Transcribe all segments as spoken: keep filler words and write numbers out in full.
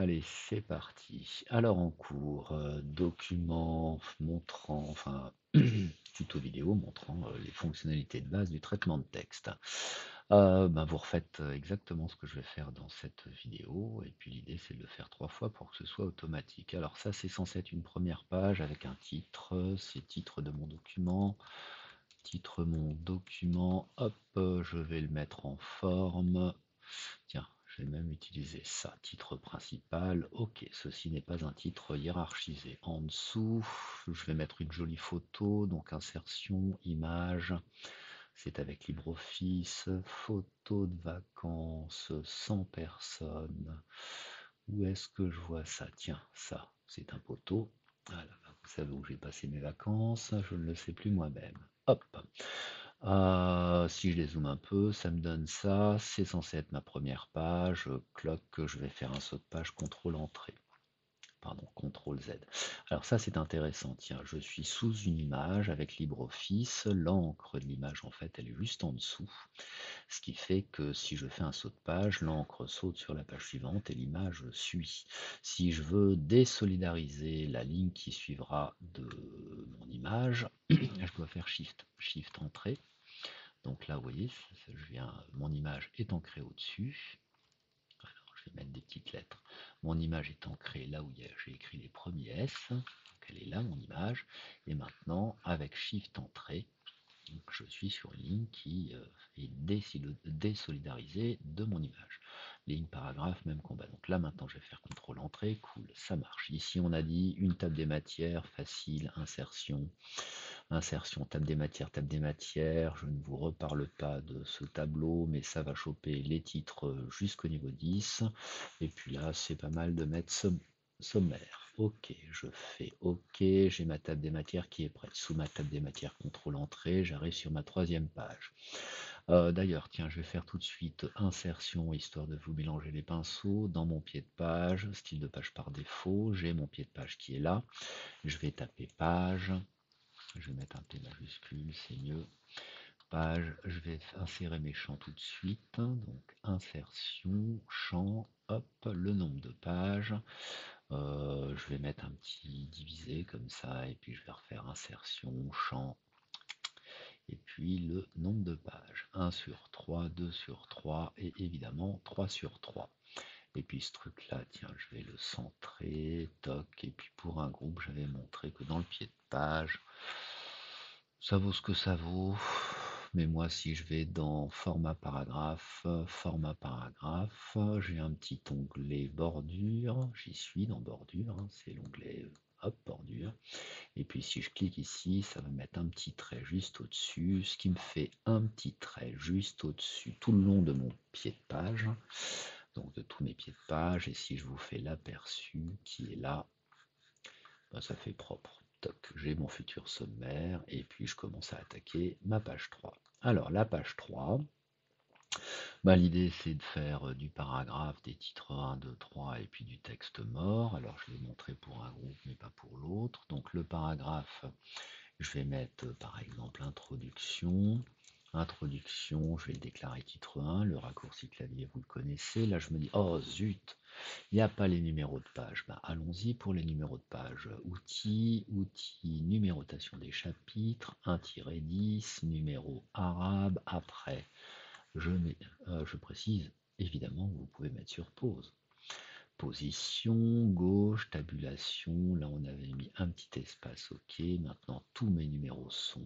Allez, c'est parti. Alors en cours, euh, document montrant, enfin, tuto vidéo montrant euh, les fonctionnalités de base du traitement de texte. Euh, ben, vous refaites euh, exactement ce que je vais faire dans cette vidéo, et puis l'idée c'est de le faire trois fois pour que ce soit automatique. Alors ça c'est censé être une première page avec un titre, c'est titre de mon document, titre mon document, hop, euh, je vais le mettre en forme. Tiens, je vais même utiliser ça, titre principal. Ok, ceci n'est pas un titre hiérarchisé. En dessous, je vais mettre une jolie photo, donc insertion, image. C'est avec LibreOffice, photo de vacances, sans personne. Où est-ce que je vois ça? Tiens, ça, c'est un poteau. Voilà, vous savez où j'ai passé mes vacances, je ne le sais plus moi-même. Hop. Euh, si je dézoome un peu, ça me donne ça. C'est censé être ma première page. Cloc, je vais faire un saut de page, contrôle entrée. Pardon, contrôle Z. Alors ça c'est intéressant, tiens, je suis sous une image avec LibreOffice, l'encre de l'image en fait elle est juste en dessous, ce qui fait que si je fais un saut de page, l'encre saute sur la page suivante et l'image suit. Si je veux désolidariser la ligne qui suivra de mon image, je dois faire Shift, Shift entrée. Donc là vous voyez, je viens, mon image est ancrée au-dessus. Je vais mettre des petites lettres. Mon image est ancrée là où j'ai écrit les premiers S. Donc elle est là, mon image. Et maintenant, avec Shift entrée, donc je suis sur une ligne qui euh, est désolidarisée de mon image. Ligne, paragraphe, même combat. Donc là, maintenant, je vais faire contrôle entrée. Cool, ça marche. Ici, on a dit une table des matières, facile, insertion. Insertion, table des matières, table des matières. Je ne vous reparle pas de ce tableau, mais ça va choper les titres jusqu'au niveau dix. Et puis là, c'est pas mal de mettre somm- sommaire. Ok, je fais OK. J'ai ma table des matières qui est prête. Sous ma table des matières, contrôle entrée, j'arrive sur ma troisième page. Euh, D'ailleurs, tiens, je vais faire tout de suite insertion, histoire de vous mélanger les pinceaux. Dans mon pied de page, style de page par défaut, j'ai mon pied de page qui est là. Je vais taper page. Je vais mettre un P majuscule, c'est mieux. Page, je vais insérer mes champs tout de suite. Donc insertion, champ, hop, le nombre de pages. Euh, je vais mettre un petit divisé comme ça, et puis je vais refaire insertion, champ, et puis le nombre de pages. un sur trois, deux sur trois, et évidemment trois sur trois. Et puis ce truc là, tiens, je vais le centrer, toc, et puis pour un groupe, j'avais montré que dans le pied de page, ça vaut ce que ça vaut. Mais moi, si je vais dans format paragraphe, format paragraphe, j'ai un petit onglet bordure. J'y suis dans bordure, hein, c'est l'onglet hop, bordure. Et puis si je clique ici, ça va mettre un petit trait juste au-dessus, ce qui me fait un petit trait juste au-dessus, tout le long de mon pied de page. Donc de tous mes pieds de page. Et si je vous fais l'aperçu qui est là, ben, ça fait propre. Toc, j'ai mon futur sommaire et puis je commence à attaquer ma page trois. Alors la page trois, bah, l'idée c'est de faire euh, du paragraphe, des titres un, deux, trois et puis du texte mort. Alors je vais montrer pour un groupe mais pas pour l'autre. Donc le paragraphe, je vais mettre euh, par exemple introduction. Introduction, je vais le déclarer titre un, le raccourci clavier vous le connaissez. Là je me dis, oh zut, il n'y a pas les numéros de page. Ben, allons-y pour les numéros de page. Outils, outils, numérotation des chapitres, un dix, numéro arabe. Après, je, mets, euh, je précise évidemment que vous pouvez mettre sur pause. Position, gauche, tabulation. Là, on avait mis un petit espace. OK. Maintenant, tous mes numéros sont.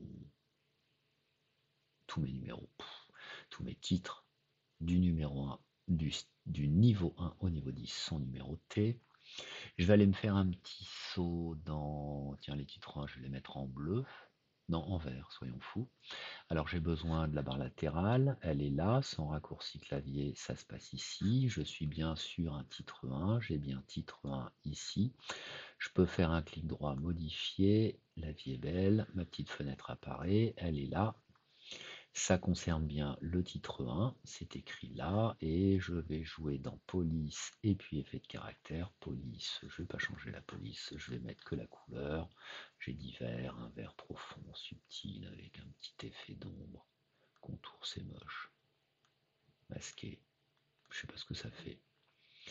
Tous mes numéros. Pff, tous mes titres du numéro un, du, du niveau un au niveau dix sont numérotés. Je vais aller me faire un petit saut dans. Tiens, les titres, je vais les mettre en bleu. Non, en vert, soyons fous. Alors j'ai besoin de la barre latérale, elle est là, sans raccourci clavier, ça se passe ici. Je suis bien sur un titre un, j'ai bien titre un ici. Je peux faire un clic droit, modifier, la vie est belle, ma petite fenêtre apparaît, elle est là. Ça concerne bien le titre un, c'est écrit là, et je vais jouer dans police et puis effet de caractère. Police, je ne vais pas changer la police, je vais mettre que la couleur. J'ai dit vert, un vert profond, subtil, avec un petit effet d'ombre. Contour, c'est moche. Masqué, je sais pas ce que ça fait.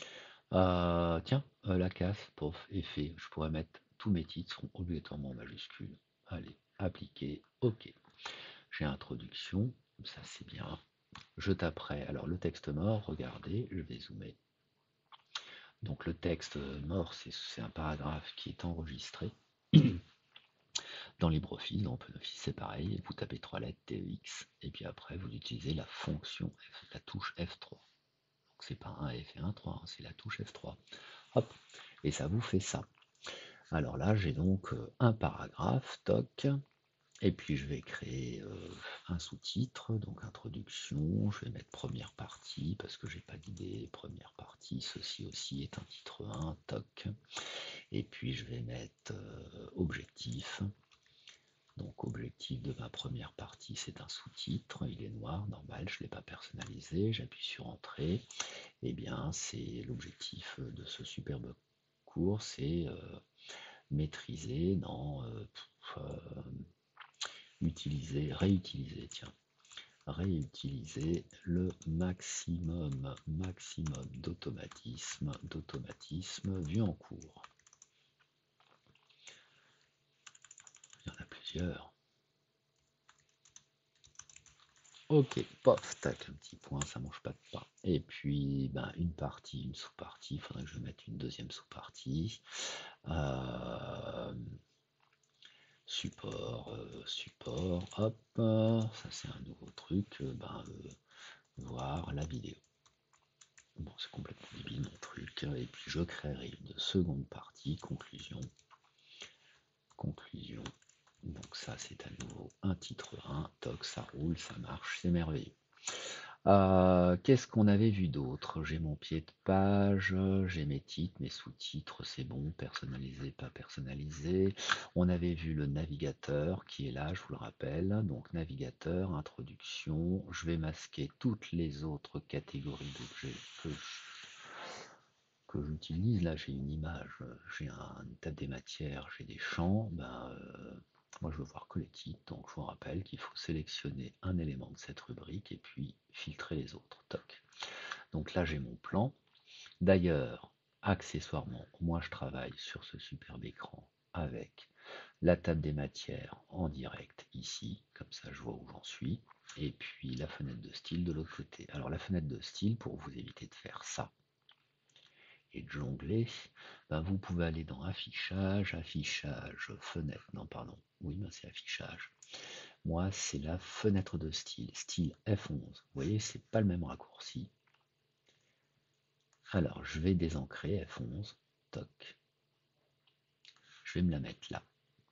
Euh, tiens, euh, la casse, pof, effet. Je pourrais mettre tous mes titres seront obligatoirement en majuscule. Allez, appliquer, ok. J'ai introduction, ça c'est bien. Je taperai, alors le texte mort, regardez, je vais zoomer. Donc le texte mort, c'est un paragraphe qui est enregistré. Dans LibreOffice, dans OpenOffice, c'est pareil, vous tapez trois lettres T E X, et puis après vous utilisez la fonction, F, la touche F trois. Donc c'est pas un F et un trois, hein, c'est la touche F trois. Hop, et ça vous fait ça. Alors là, j'ai donc euh, un paragraphe, toc, et puis je vais créer euh, un sous-titre, donc introduction, je vais mettre première partie, parce que j'ai pas d'idée, première partie, ceci aussi est un titre un, toc, et puis je vais mettre euh, objectif. Donc objectif de ma première partie, c'est un sous-titre, il est noir, normal, je ne l'ai pas personnalisé, j'appuie sur Entrée, et bien c'est l'objectif de ce superbe cours, c'est euh, maîtriser, non, euh, pff, euh, utiliser, réutiliser, tiens, réutiliser le maximum, maximum d'automatisme, d'automatisme vu en cours. Il y en a plusieurs. Ok, pof, tac, un petit point, ça mange pas de pain. Et puis, ben, une partie, une sous-partie, il faudrait que je mette une deuxième sous-partie. Euh, support, euh, support, hop, ça c'est un nouveau truc, euh, ben, euh, voir la vidéo. Bon, c'est complètement débile mon truc. Et puis je créerai une seconde partie, conclusion, conclusion. Donc ça c'est à nouveau un titre un, toc, ça roule, ça marche, c'est merveilleux. Euh, Qu'est-ce qu'on avait vu d'autre? J'ai mon pied de page, j'ai mes titres, mes sous-titres, c'est bon, personnalisé, pas personnalisé. On avait vu le navigateur qui est là, je vous le rappelle. Donc navigateur, introduction. Je vais masquer toutes les autres catégories d'objets que que j'utilise. Là, j'ai une image, j'ai un, une table des matières, j'ai des champs. Ben, euh, moi, je veux voir que les titres, donc je vous rappelle qu'il faut sélectionner un élément de cette rubrique et puis filtrer les autres. Toc. Donc là, j'ai mon plan. D'ailleurs, accessoirement, moi, je travaille sur ce superbe écran avec la table des matières en direct ici, comme ça je vois où j'en suis, et puis la fenêtre de style de l'autre côté. Alors la fenêtre de style, pour vous éviter de faire ça, et de jongler, ben vous pouvez aller dans affichage, affichage, fenêtre, non pardon, oui ben c'est affichage. Moi c'est la fenêtre de style, style F onze. Vous voyez, c'est pas le même raccourci. Alors je vais désancrer F onze, toc. Je vais me la mettre là.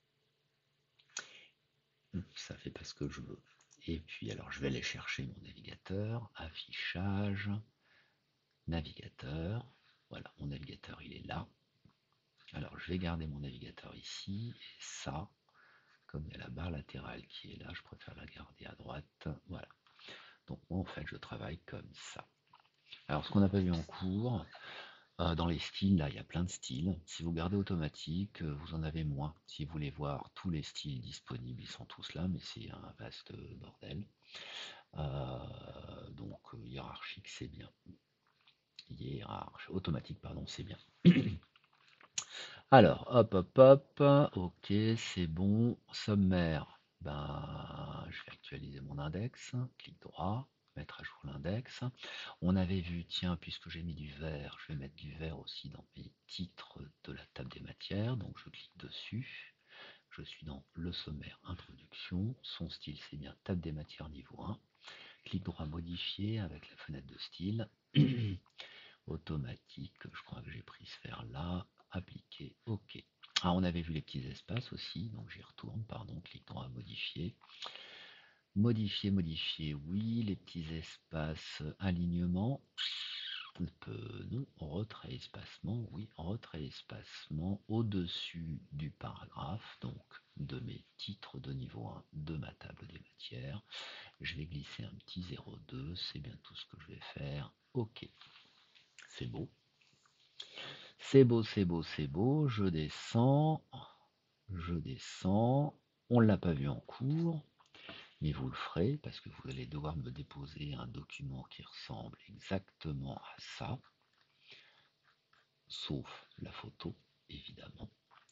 Ça fait pas ce que je veux. Et puis alors je vais aller chercher mon navigateur, affichage, navigateur. Voilà, mon navigateur il est là. Alors je vais garder mon navigateur ici, et ça, comme il y a la barre latérale qui est là, je préfère la garder à droite. Voilà. Donc moi en fait je travaille comme ça. Alors ce qu'on n'a pas vu en cours, euh, dans les styles, là il y a plein de styles. Si vous gardez automatique, euh, vous en avez moins. Si vous voulez voir tous les styles disponibles, ils sont tous là, mais c'est un vaste bordel. Euh, donc euh, hiérarchique c'est bien. Hiérarchique, automatique pardon, c'est bien. Alors, hop, hop, hop, ok, c'est bon. Sommaire, ben, je vais actualiser mon index. Clic droit, mettre à jour l'index. On avait vu, tiens, puisque j'ai mis du vert, je vais mettre du vert aussi dans mes titres de la table des matières. Donc, je clique dessus. Je suis dans le sommaire introduction. Son style, c'est bien table des matières niveau un. Clic droit modifier avec la fenêtre de style. Automatique, je crois que j'ai pris ce faire là. Appliquer, ok. Ah, on avait vu les petits espaces aussi, donc j'y retourne, pardon, clic droit modifier. Modifier, modifier, oui, les petits espaces, alignement. Peu, non, retrait espacement, oui, retrait espacement au-dessus du paragraphe, donc de mes titres de niveau un de ma table des matières. Je vais glisser un petit zéro virgule deux, c'est bien tout ce que je vais faire. Ok, c'est beau. C'est beau, c'est beau, c'est beau. Je descends. Je descends. On ne l'a pas vu en cours, mais vous le ferez parce que vous allez devoir me déposer un document qui ressemble exactement à ça. sauf la photo, évidemment.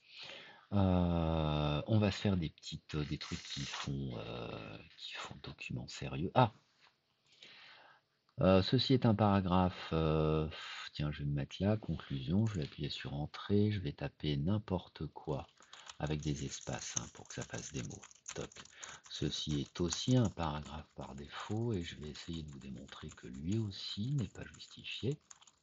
Euh, on va se faire des petites, des trucs qui font, euh, qui font document sérieux. Ah, euh, ceci est un paragraphe. euh, tiens, je vais me mettre là, conclusion. Je vais appuyer sur entrée. Je vais taper n'importe quoi avec des espaces hein, pour que ça fasse des mots. Toc. Ceci est aussi un paragraphe par défaut et je vais essayer de vous démontrer que lui aussi n'est pas justifié.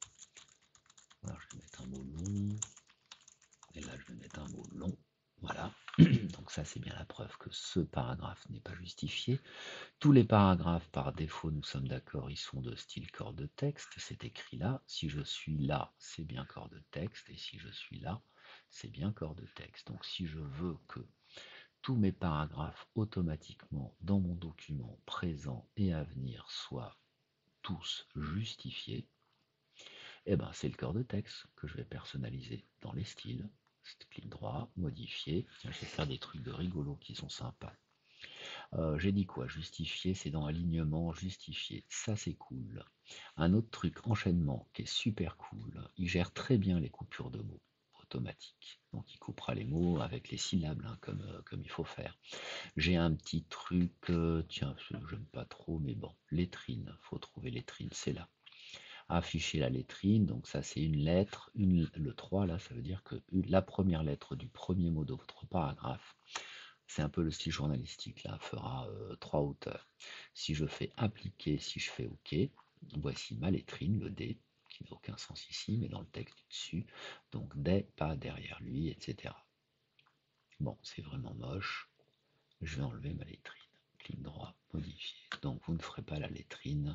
Alors, je vais mettre un mot long. Et là, je vais mettre un mot long. Voilà. Donc ça, c'est bien la preuve que ce paragraphe n'est pas justifié. Tous les paragraphes, par défaut, nous sommes d'accord, ils sont de style corps de texte. C'est écrit là. Si je suis là, c'est bien corps de texte. Et si je suis là, c'est bien corps de texte. Donc si je veux que tous mes paragraphes automatiquement dans mon document présent et à venir soient tous justifiés, eh ben, c'est le corps de texte que je vais personnaliser dans les styles. Clic droit, modifier. Tiens, je vais faire des trucs de rigolo qui sont sympas. Euh, j'ai dit quoi? Justifier, c'est dans alignement, justifier. Ça, c'est cool. Un autre truc, enchaînement, qui est super cool. Il gère très bien les coupures de mots automatiques. Donc, il coupera les mots avec les syllabes, hein, comme, euh, comme il faut faire. J'ai un petit truc, euh, tiens, j'aime pas trop, mais bon, lettrine. Faut trouver lettrine, c'est là. Afficher la lettrine, donc ça c'est une lettre, une, le trois là, ça veut dire que la première lettre du premier mot de votre paragraphe, c'est un peu le style journalistique, là, fera euh, trois hauteurs. Si je fais appliquer, si je fais OK, voici ma lettrine, le D, qui n'a aucun sens ici, mais dans le texte du dessus, donc des, pas derrière lui, et cetera. Bon, c'est vraiment moche, je vais enlever ma lettrine. Clic droit, modifier. Donc vous ne ferez pas la lettrine.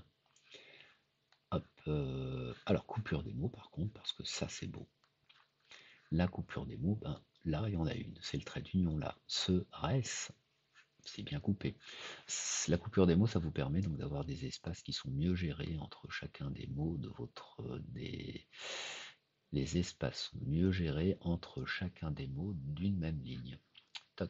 Hop, euh, alors coupure des mots par contre, parce que ça c'est beau. La coupure des mots, ben là il y en a une, c'est le trait d'union là. Ce res, c'est bien coupé. La coupure des mots, ça vous permet donc d'avoir des espaces qui sont mieux gérés entre chacun des mots de votre des. Les espaces sont mieux gérés entre chacun des mots d'une même ligne. Toc.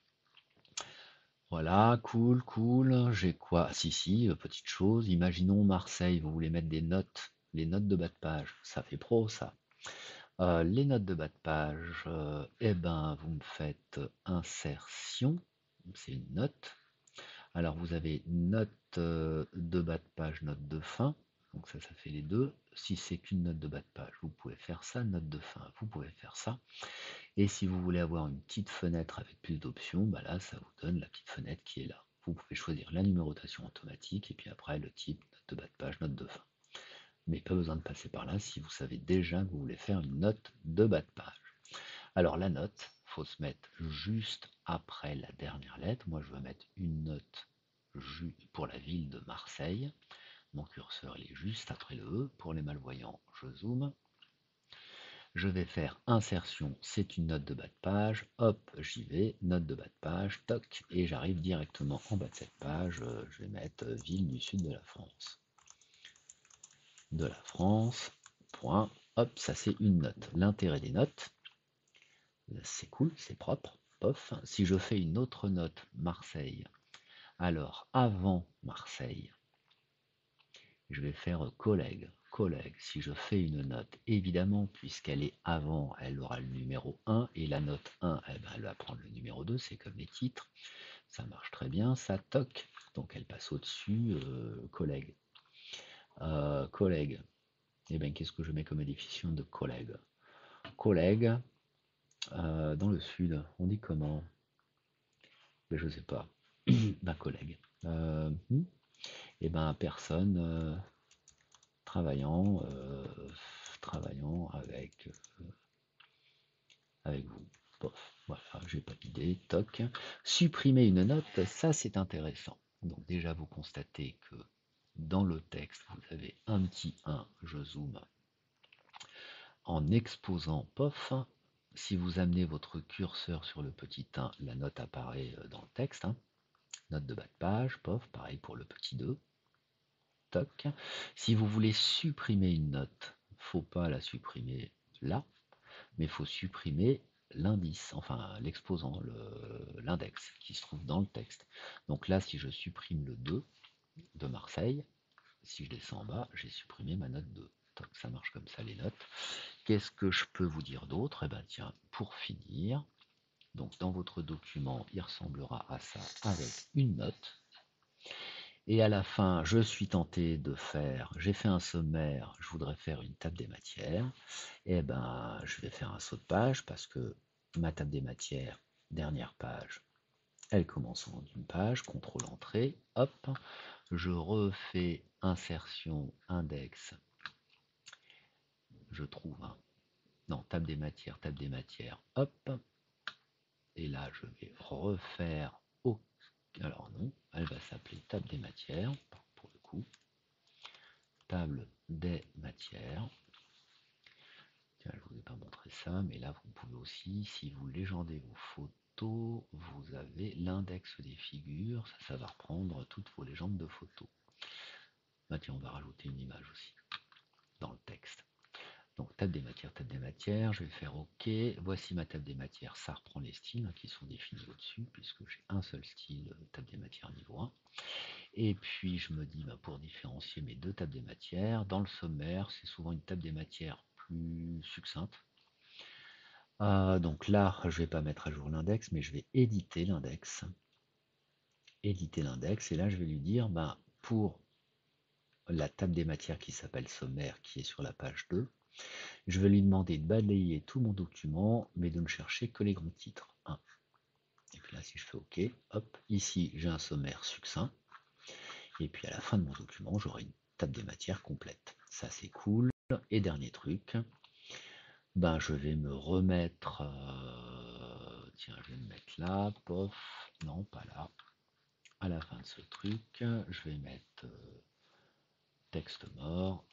Voilà, cool, cool. J'ai quoi? Si, si, euh, petite chose. Imaginons Marseille, vous voulez mettre des notes, les notes de bas de page. Ça fait pro, ça. Euh, les notes de bas de page, euh, eh ben, vous me faites insertion. C'est une note. Alors, vous avez note euh, de bas de page, note de fin. Donc ça, ça fait les deux. Si c'est qu'une note de bas de page, vous pouvez faire ça. Note de fin, vous pouvez faire ça. Et si vous voulez avoir une petite fenêtre avec plus d'options, bah là, ça vous donne la petite fenêtre qui est là. Vous pouvez choisir la numérotation automatique et puis après le type, note de bas de page, note de fin. Mais pas besoin de passer par là si vous savez déjà que vous voulez faire une note de bas de page. Alors la note, il faut se mettre juste après la dernière lettre. Moi, je veux mettre une note pour la ville de Marseille. Mon curseur il est juste après le E. Pour les malvoyants, je zoome. Je vais faire insertion, c'est une note de bas de page, hop, j'y vais, note de bas de page, toc, et j'arrive directement en bas de cette page, je vais mettre ville du sud de la France. De la France, point, hop, ça c'est une note. L'intérêt des notes, c'est cool, c'est propre, pof. Si je fais une autre note, Marseille, alors avant Marseille, je vais faire collègue. Collègue, si je fais une note, évidemment, puisqu'elle est avant, elle aura le numéro un, et la note un, eh ben, elle va prendre le numéro deux, c'est comme les titres, ça marche très bien, ça toque, donc elle passe au-dessus, euh, collègue. Euh, collègue, et eh bien qu'est-ce que je mets comme définition de collègue? Collègue, euh, dans le sud, on dit comment? Ben, je sais pas, ben collègue. Euh, hmm, et ben personne euh, travaillant, euh, travaillant avec, euh, avec vous. Pof, voilà, j'ai pas d'idée, toc. Supprimer une note, ça c'est intéressant. Donc déjà vous constatez que dans le texte, vous avez un petit un, je zoome, en exposant pof. Si vous amenez votre curseur sur le petit un, la note apparaît dans le texte. Hein. Note de bas de page, pof, pareil pour le petit deux. Toc. Si vous voulez supprimer une note, faut pas la supprimer là, mais il faut supprimer l'indice, enfin l'exposant, l'index qui se trouve dans le texte. Donc là, si je supprime le deux de Marseille, si je descends en bas, j'ai supprimé ma note deux. Donc ça marche comme ça les notes. Qu'est-ce que je peux vous dire d'autre? Eh bien tiens, pour finir, donc dans votre document, il ressemblera à ça avec une note. Et à la fin, je suis tenté de faire, j'ai fait un sommaire, je voudrais faire une table des matières. Et ben, je vais faire un saut de page parce que ma table des matières, dernière page, elle commence en une page, contrôle entrée, hop, je refais insertion, index, je trouve, hein, non, table des matières, table des matières, hop, et là je vais refaire, au, alors non, elle va s'appeler table des matières, pour le coup, table des matières. Tiens, je ne vous ai pas montré ça, mais là vous pouvez aussi, si vous légendez vos photos, vous avez l'index des figures, ça, ça va reprendre toutes vos légendes de photos. Bah, tiens, on va rajouter une image aussi dans le texte. Donc table des matières, table des matières, je vais faire OK. Voici ma table des matières, ça reprend les styles hein, qui sont définis au-dessus, puisque j'ai un seul style, table des matières niveau un. Et puis je me dis, bah, pour différencier mes deux tables des matières, dans le sommaire, c'est souvent une table des matières plus succincte. Euh, donc là, je ne vais pas mettre à jour l'index, mais je vais éditer l'index. Éditer l'index, et là je vais lui dire, ben, pour la table des matières qui s'appelle sommaire, qui est sur la page deux, je vais lui demander de balayer tout mon document, mais de ne chercher que les grands titres. un. Et puis là, si je fais OK, hop, ici j'ai un sommaire succinct, et puis à la fin de mon document, j'aurai une table des matières complète. Ça c'est cool. Et dernier truc, ben je vais me remettre, euh, tiens, je vais me mettre là, pof, non pas là, à la fin de ce truc, je vais mettre euh, texte mort,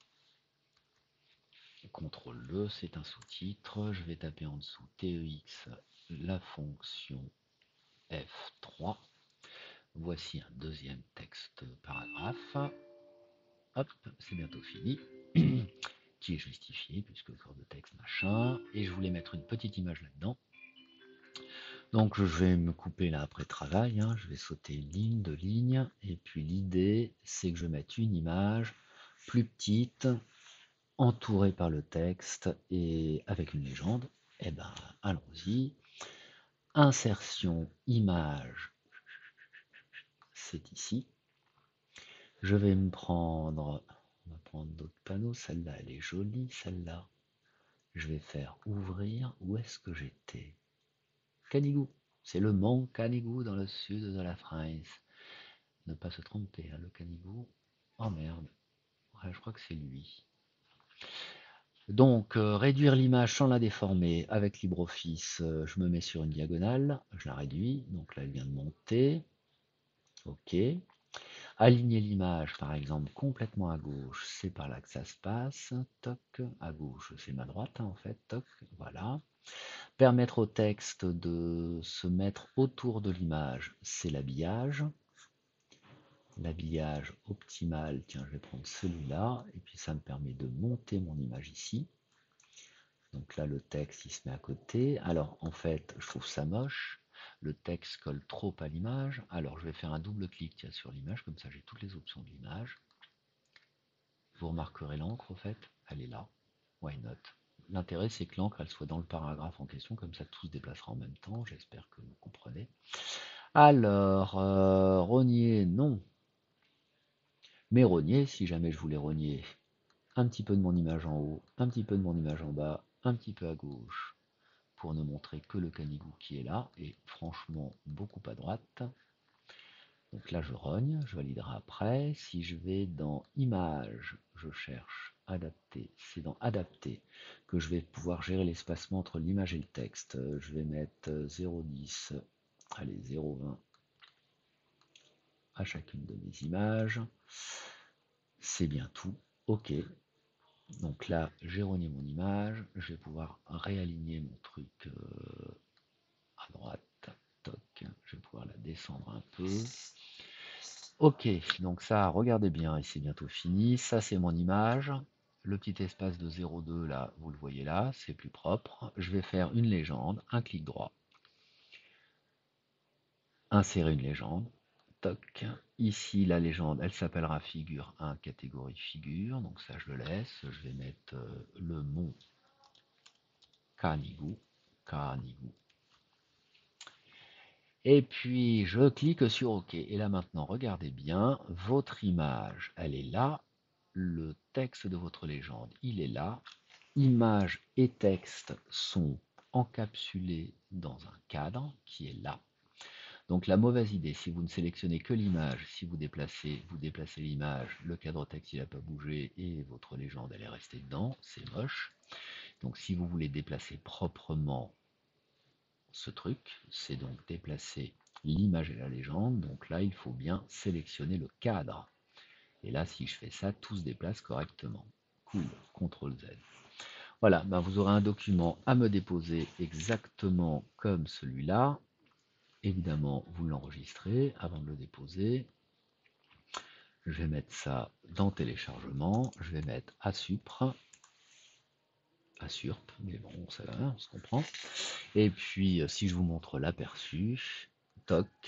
contrôle E, c'est un sous-titre, je vais taper en dessous T E X, la fonction F trois, voici un deuxième texte paragraphe, hop, c'est bientôt fini, qui est justifié puisque corps de texte machin, et je voulais mettre une petite image là-dedans. Donc je vais me couper là après travail, hein. Je vais sauter ligne de ligne, et puis l'idée c'est que je mette une image plus petite, entourée par le texte et avec une légende. Et ben allons-y. Insertion image, c'est ici. Je vais me prendre, on va prendre d'autres panneaux, celle-là elle est jolie, celle-là. Je vais faire ouvrir, où est-ce que j'étais? Canigou. C'est le mont Canigou dans le sud de la France. Ne pas se tromper, hein, le Canigou. Oh merde. Ouais, je crois que c'est lui. Donc, euh, réduire l'image sans la déformer avec LibreOffice, euh, je me mets sur une diagonale, je la réduis, donc là elle vient de monter. OK. Aligner l'image, par exemple, complètement à gauche, c'est par là que ça se passe. Toc, à gauche, c'est ma droite, hein, en fait. Toc, voilà. Permettre au texte de se mettre autour de l'image, c'est l'habillage. L'habillage optimal, tiens, je vais prendre celui-là, et puis ça me permet de monter mon image ici. Donc là, le texte, il se met à côté. Alors, en fait, je trouve ça moche. Le texte colle trop à l'image. Alors, je vais faire un double clic tiens, sur l'image, comme ça j'ai toutes les options de l'image. Vous remarquerez l'encre, en fait, elle est là. Why not? L'intérêt, c'est que l'encre, elle soit dans le paragraphe en question, comme ça tout se déplacera en même temps. J'espère que vous comprenez. Alors, euh, rogner, non. Mais rogner, si jamais je voulais rogner un petit peu de mon image en haut, un petit peu de mon image en bas, un petit peu à gauche, pour ne montrer que le canigou qui est là, et franchement beaucoup à droite. Donc là je rogne, je validerai après. Si je vais dans Images, je cherche Adapter, c'est dans Adapter que je vais pouvoir gérer l'espacement entre l'image et le texte. Je vais mettre zéro virgule dix, allez zéro virgule vingt à chacune de mes images. C'est bien tout, ok. Donc là, j'ai rogné mon image, je vais pouvoir réaligner mon truc euh, à droite, toc, je vais pouvoir la descendre un peu. Ok, donc ça, regardez bien, et c'est bientôt fini, ça c'est mon image, le petit espace de zéro virgule deux là, vous le voyez là, c'est plus propre. Je vais faire une légende, un clic droit, insérer une légende, Toc. Ici, la légende, elle s'appellera figure un, catégorie figure. Donc ça, je le laisse. Je vais mettre euh, le mont Canigou. Canigou. Et puis, je clique sur OK. Et là, maintenant, regardez bien. Votre image, elle est là. Le texte de votre légende, il est là. Image et texte sont encapsulés dans un cadre qui est là. Donc la mauvaise idée, si vous ne sélectionnez que l'image, si vous déplacez, vous déplacez l'image, le cadre texte il n'a pas bougé et votre légende elle est restée dedans, c'est moche. Donc si vous voulez déplacer proprement ce truc, c'est donc déplacer l'image et la légende. Donc là il faut bien sélectionner le cadre. Et là si je fais ça, tout se déplace correctement. Cool, contrôle Z. Voilà, ben vous aurez un document à me déposer exactement comme celui-là. Évidemment, vous l'enregistrez avant de le déposer. Je vais mettre ça dans téléchargement. Je vais mettre Asupr. Asurp, mais bon, ça va, on se comprend. Et puis, si je vous montre l'aperçu, toc.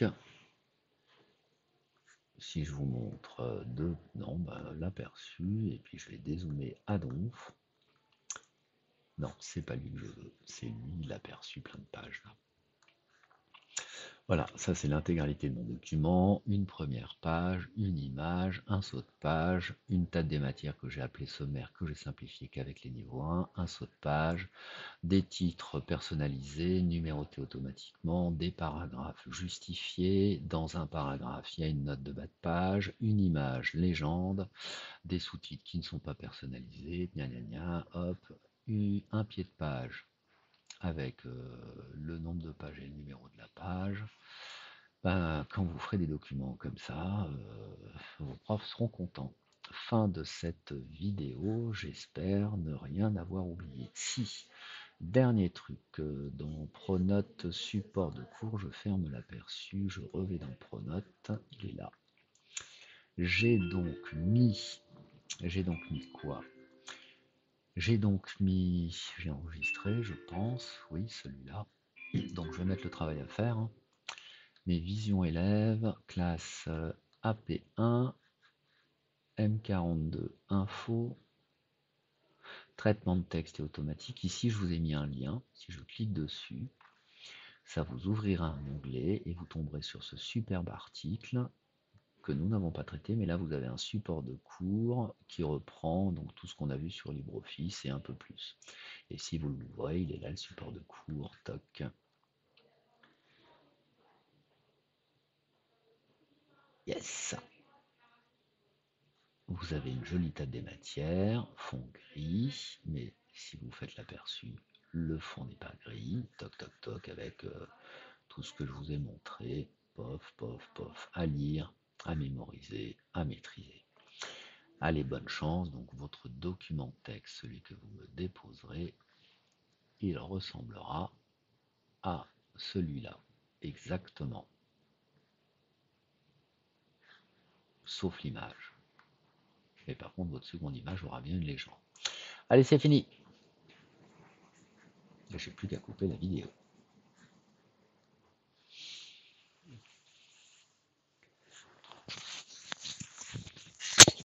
Si je vous montre deux, non, ben, l'aperçu, et puis je vais dézoomer à donf. Non, c'est pas lui que je veux, c'est lui l'aperçu plein de pages là. Voilà, ça c'est l'intégralité de mon document, une première page, une image, un saut de page, une table des matières que j'ai appelée sommaire, que j'ai simplifié qu'avec les niveaux un, un saut de page, des titres personnalisés, numérotés automatiquement, des paragraphes justifiés, dans un paragraphe il y a une note de bas de page, une image légende, des sous-titres qui ne sont pas personnalisés, gna gna gna, hop, un pied de page avec euh, le nombre de pages et le numéro de la page. Ben, quand vous ferez des documents comme ça, euh, vos profs seront contents. Fin de cette vidéo, j'espère ne rien avoir oublié. Si, dernier truc, euh, dans Pronote support de cours, je ferme l'aperçu, je revais dans Pronote, il est là. J'ai donc mis, j'ai donc mis quoi? J'ai donc mis, j'ai enregistré, je pense, oui, celui-là. Donc je vais mettre le travail à faire. Hein. Mes visions élèves, classe A P un, M quarante-deux, info, traitement de texte et automatique. Ici, je vous ai mis un lien. Si je clique dessus, ça vous ouvrira un onglet et vous tomberez sur ce superbe article que nous n'avons pas traité, mais là vous avez un support de cours qui reprend donc tout ce qu'on a vu sur LibreOffice et un peu plus. Et si vous l'ouvrez, il est là le support de cours, toc. Yes. Vous avez une jolie table des matières, fond gris, mais si vous faites l'aperçu, le fond n'est pas gris, toc toc toc, avec euh, tout ce que je vous ai montré, pof pof pof, à lire, à mémoriser, à maîtriser. Allez, bonne chance, donc votre document texte, celui que vous me déposerez, il ressemblera à celui-là, exactement, sauf l'image. Mais par contre, votre seconde image aura bien une légende. Allez, c'est fini. Je n'ai plus qu'à couper la vidéo.